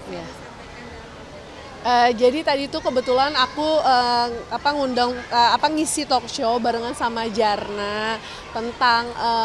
Ya. disampaikan dalam podcast? Jadi tadi itu kebetulan aku ngundang ngisi talk show barengan sama Jarna tentang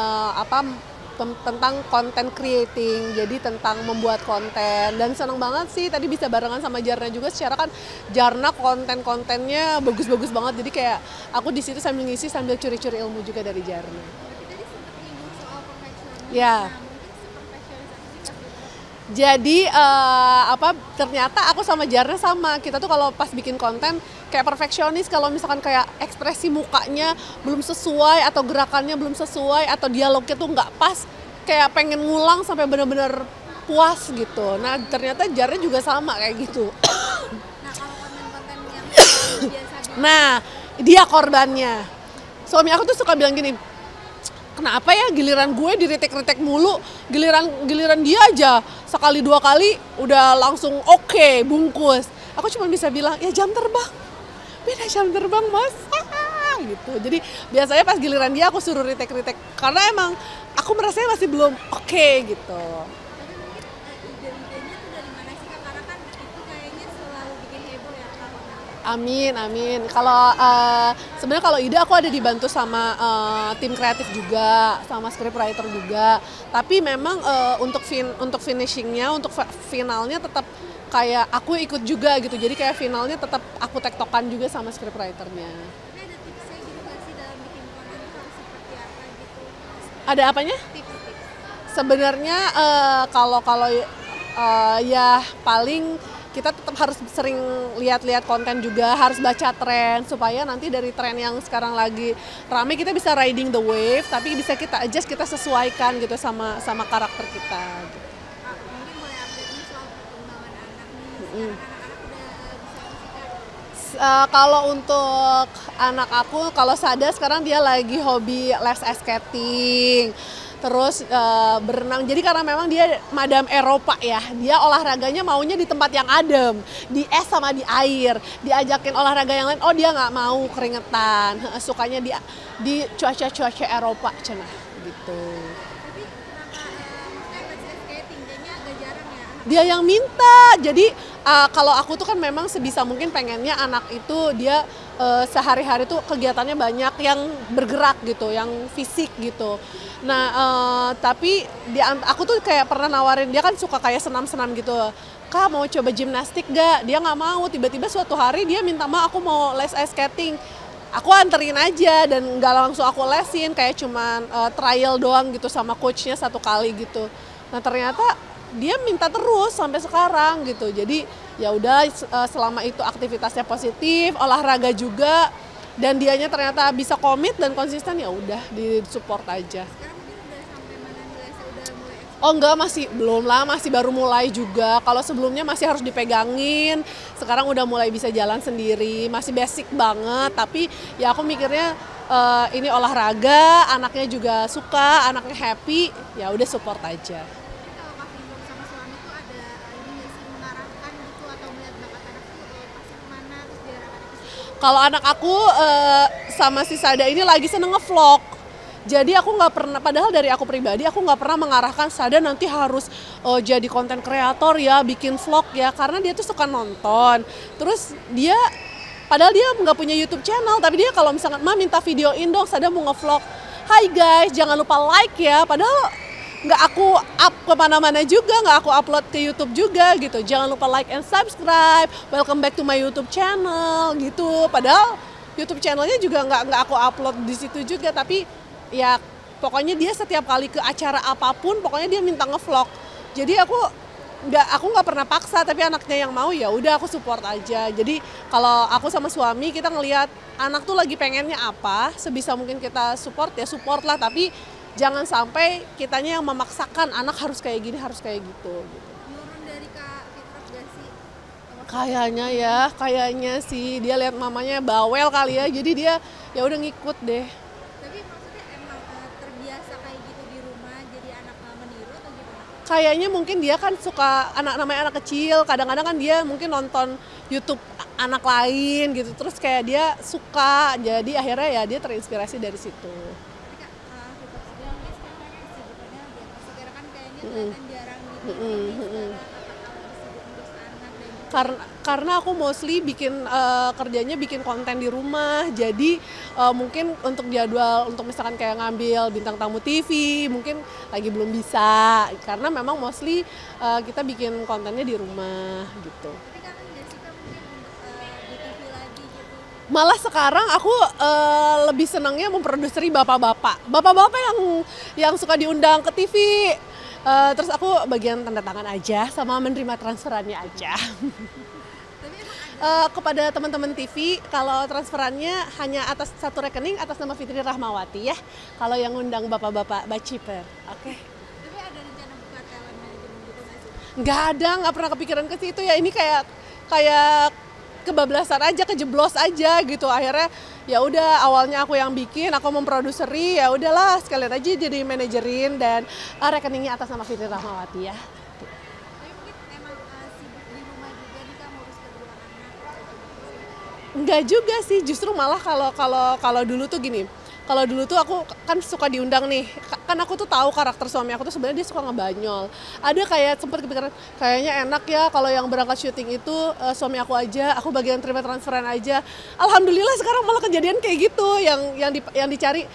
tentang content creating, jadi tentang membuat konten, dan seneng banget sih tadi bisa barengan sama Jarna juga. Secara kan Jarna kontennya bagus-bagus banget, jadi kayak aku di situ sambil ngisi sambil curi-curi ilmu juga dari Jarna. Tapi tadi sempat nyinggung soal perfeksionis. Ya. Nah, mungkin seperfeksionis apa sih Kak Fitra? Jadi ternyata aku sama Jarna sama, kita tuh kalau pas bikin konten kayak perfeksionis. Kalau misalkan kayak ekspresi mukanya belum sesuai atau gerakannya belum sesuai atau dialognya tuh nggak pas, kayak pengen ngulang sampai bener-bener puas gitu. Nah ternyata Jarna juga sama kayak gitu. Nah, kalau konten-konten yang biasa Nah dia korbannya. Suami aku tuh suka bilang gini, kenapa ya giliran gue diritek-ritek mulu, giliran dia aja sekali dua kali udah langsung oke, bungkus. Aku cuma bisa bilang, ya jam terbang, beda jam terbang mas, gitu. Jadi biasanya pas giliran dia aku suruh ritek-ritek, karena emang aku merasanya masih belum oke gitu. tapi mungkin ide-idenya tuh dari mana sih Kak? Karena kan itu kayaknya selalu bikin heboh ya Kak. Amin, amin. Kalau sebenarnya kalau ide aku ada dibantu sama tim kreatif juga, sama scriptwriter juga. Tapi memang untuk finishingnya, untuk finalnya tetap kayak aku ikut juga gitu. Jadi kayak finalnya tetap aku tektokan juga sama scriptwriternya. Tapi ada tipsnya gitu nggak sih dalam bikin konten tuh harus seperti apa gitu? Ada apanya? Tips-tips. Sebenarnya kalau ya paling kita tetap harus sering lihat-lihat konten juga, harus baca tren supaya nanti dari tren yang sekarang lagi rame kita bisa riding the wave, tapi bisa kita adjust, kita sesuaikan gitu sama karakter kita. Gitu. Kak, mungkin boleh update nih soal perkembangan anak nih. Sekarang anak-anak udah bisa apa sih Kak? Kalau untuk anak aku, kalau Sada sekarang dia lagi hobi les ice skating, terus berenang. Jadi karena memang dia madam Eropa ya, dia olahraganya maunya di tempat yang adem, di es sama di air. Diajakin olahraga yang lain, oh dia nggak mau, keringetan. Sukanya di cuaca-cuaca Eropa, cenah gitu. Tapi kenapa maksudnya les skating kayaknya agak jarang ya anak. Dia yang minta. Jadi kalau aku tuh kan memang sebisa mungkin pengennya anak itu dia sehari-hari tuh kegiatannya banyak yang bergerak gitu, yang fisik gitu. Nah tapi aku tuh kayak pernah nawarin, dia kan suka kayak senam-senam gitu. Kak mau coba gimnastik gak? Dia nggak mau. Tiba-tiba suatu hari dia minta, ma aku mau les ice skating. Aku anterin aja dan nggak langsung aku lesin, kayak cuman trial doang gitu sama coachnya satu kali gitu. Nah ternyata dia minta terus sampai sekarang gitu. Jadi ya udah selama itu aktivitasnya positif, olahraga juga, dan dianya ternyata bisa komit dan konsisten, ya udah disupport aja. Sekarang mungkin udah sampai mana nih lesnya udah mulai Oh enggak, masih belum lah, masih baru mulai juga. Kalau sebelumnya masih harus dipegangin, sekarang udah mulai bisa jalan sendiri, masih basic banget. Tapi ya aku mikirnya ini olahraga, anaknya juga suka, anaknya happy, ya udah support aja. tapi kalau Kak Findom sama suami tuh ada ini nggak sih mengarahkan gitu atau melihat bakat anak tuh pasti kemana terus diarahkannya ke situ. Kalau anak aku sama si Sada ini lagi seneng ngevlog. Jadi aku nggak pernah, padahal dari aku pribadi aku nggak pernah mengarahkan Sada nanti harus jadi konten kreator ya, bikin vlog ya, karena dia tuh suka nonton. Terus dia, padahal dia nggak punya YouTube channel, tapi dia kalau misalkan, ma minta videoin dong, Sada mau ngevlog. Hai guys, jangan lupa like ya. Padahal nggak aku up kemana-mana juga, nggak aku upload ke YouTube juga gitu. Jangan lupa like and subscribe. Welcome back to my YouTube channel gitu. Padahal YouTube channelnya juga nggak aku upload di situ juga, tapi ya pokoknya dia setiap kali ke acara apapun, pokoknya dia minta ngevlog. Jadi aku nggak pernah paksa, tapi anaknya yang mau ya udah aku support aja. Jadi kalau aku sama suami kita ngelihat anak tuh lagi pengennya apa, sebisa mungkin kita support ya support lah, tapi jangan sampai kitanya yang memaksakan anak harus kayak gini, harus kayak gitu. Nurun dari Kak Fitra gak sih? Kayaknya sih dia lihat mamanya bawel kali ya, jadi dia ya udah ngikut deh. Tapi maksudnya emang terbiasa kayak gitu di rumah jadi anak meniru atau gimana? Kayaknya mungkin dia kan suka namanya anak kecil, kadang-kadang kan dia mungkin nonton YouTube anak lain gitu, terus kayak dia suka, jadi akhirnya ya dia terinspirasi dari situ. Tapi Kak Fitra sendiri mungkin sekarang kesibukannya lagi apa sih? Karena kan kayaknya kelihatan jarang gitu. Jadi sekarang apakah lebih sibuk ngurus Karena aku mostly kerjanya bikin konten di rumah, jadi mungkin untuk jadwal untuk misalkan kayak ngambil bintang tamu TV mungkin lagi belum bisa, karena memang mostly kita bikin kontennya di rumah gitu. Tapi kangen nggak sih Kak mungkin untuk di TV lagi gitu? Malah sekarang aku lebih senangnya memproduseri bapak-bapak yang suka diundang ke TV. Terus aku bagian tanda tangan aja sama menerima transferannya aja. Tapi emang ada Kepada teman-teman TV, kalau transferannya hanya atas satu rekening atas nama Fitri Rahmawati ya. Kalau yang undang bapak-bapak baciper, oke. tapi ada rencana buka talent management gitu nggak sih? Nggak pernah kepikiran ke situ ya. Ini kayak kebablasan aja, kejeblos aja gitu. Akhirnya ya udah, awalnya aku yang bikin, aku memproduseri, ya udahlah sekalian aja jadi manajerin, dan rekeningnya atas nama Fitri Rahmawati ya. Tapi mungkin emang sibuk di rumah juga nih Kak ngurus kedua anak. Enggak juga sih, justru malah kalau dulu tuh gini. Kalau dulu tuh aku kan suka diundang nih, kan aku tuh tahu karakter suami aku tuh sebenarnya dia suka ngebanyol. Ada kayak sempat kepikiran, kayaknya enak ya kalau yang berangkat syuting itu suami aku aja, aku bagian terima transferan aja. Alhamdulillah sekarang malah kejadian kayak gitu, yang dicari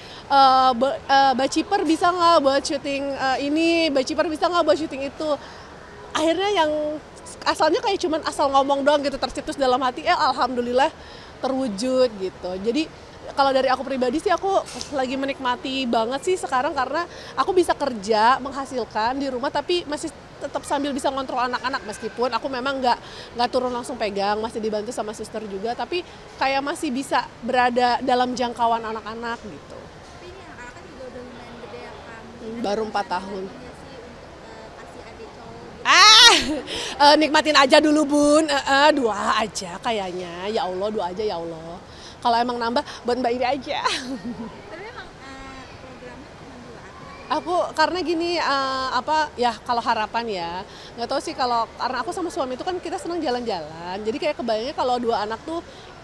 baciper bisa nggak buat syuting ini, baciper bisa nggak buat syuting itu. Akhirnya yang asalnya kayak cuman asal ngomong doang gitu, tercetus dalam hati, alhamdulillah terwujud gitu. Jadi kalau dari aku pribadi sih, aku lagi menikmati banget sih sekarang, karena aku bisa kerja menghasilkan di rumah tapi masih tetap sambil bisa ngontrol anak-anak, meskipun aku memang nggak turun langsung pegang, masih dibantu sama suster juga, tapi kayak masih bisa berada dalam jangkauan anak-anak gitu. Tapi ini anak-anak kan juga udah lumayan gede ya Kak. Baru 4 tahun. Nggak sih untuk kasih adik cowok gitu? Nikmatin aja dulu Bun, 2 aja kayaknya, ya Allah 2 aja ya Allah. Kalau emang nambah buat Mbak Iri aja. Tapi emang programnya cuma 2 anak. Aku karena gini, ya kalau harapan ya, nggak tahu sih, karena aku sama suami itu kan kita senang jalan-jalan, jadi kayak kebayangnya kalau 2 anak tuh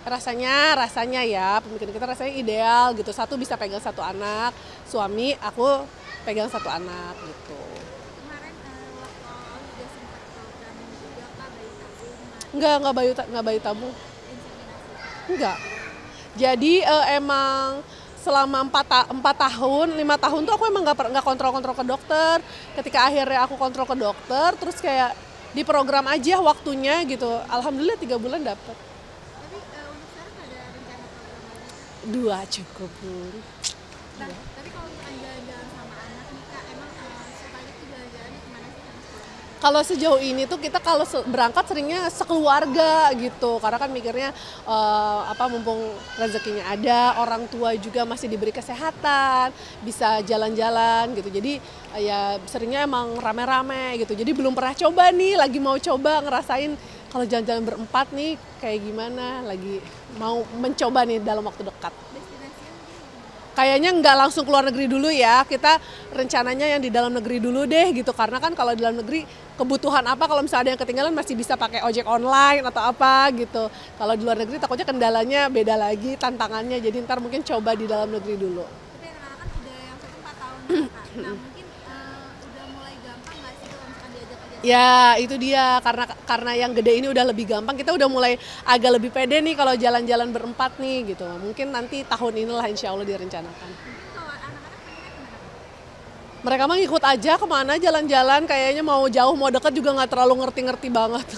rasanya ya, pemikiran kita rasanya ideal gitu, satu bisa pegang 1 anak, suami aku pegang 1 anak gitu. Kemarin waktu juga sempat program juga Kak bayi tabung, Nggak bayi tabung, inseminasi. enggak. Jadi emang selama 4 tahun, 5 tahun tuh aku emang nggak kontrol ke dokter. Ketika akhirnya aku kontrol ke dokter, terus kayak diprogram aja waktunya gitu. Alhamdulillah 3 bulan dapet. Tapi untuk sekarang ada rencana program lagi? 2 cukup Bun. Nah, tapi kalau misalkan jalan-jalan sama anak nih Kak, emang sukanya tuh jalan-jalannya kemana sih sama suami? Kalau sejauh ini tuh kita kalau berangkat seringnya sekeluarga gitu, karena kan mikirnya mumpung rezekinya ada, orang tua juga masih diberi kesehatan, bisa jalan-jalan gitu. Jadi ya seringnya emang rame-rame gitu. Jadi belum pernah coba nih, lagi mau coba ngerasain kalau jalan-jalan berempat nih kayak gimana, lagi mau mencoba nih dalam waktu dekat. Destinasinya mungkin Kayaknya nggak langsung keluar negeri dulu ya, kita rencananya yang di dalam negeri dulu deh gitu, karena kan kalau di dalam negeri kebutuhan apa, kalau misalnya ada yang ketinggalan masih bisa pakai ojek online atau apa gitu. Kalau di luar negeri takutnya kendalanya beda lagi, tantangannya, jadi ntar mungkin coba di dalam negeri dulu. tapi anak-anak kan udah yang satu 4 tahun nih Kak. Nah mungkin udah mulai gampang nggak sih kalau misalkan diajak kerja? Ya itu dia, karena yang gede ini udah lebih gampang, kita udah mulai agak lebih pede nih kalau jalan-jalan berempat nih gitu. Mungkin nanti tahun inilah insya Allah direncanakan. Mungkin kalau anak-anak pengennya kemana? Mereka mah ngikut aja kemana jalan-jalan, kayaknya mau jauh mau deket juga nggak terlalu ngerti-ngerti banget.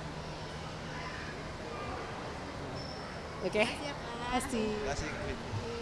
Oke, Siap Kak. kasih. Terima kasih.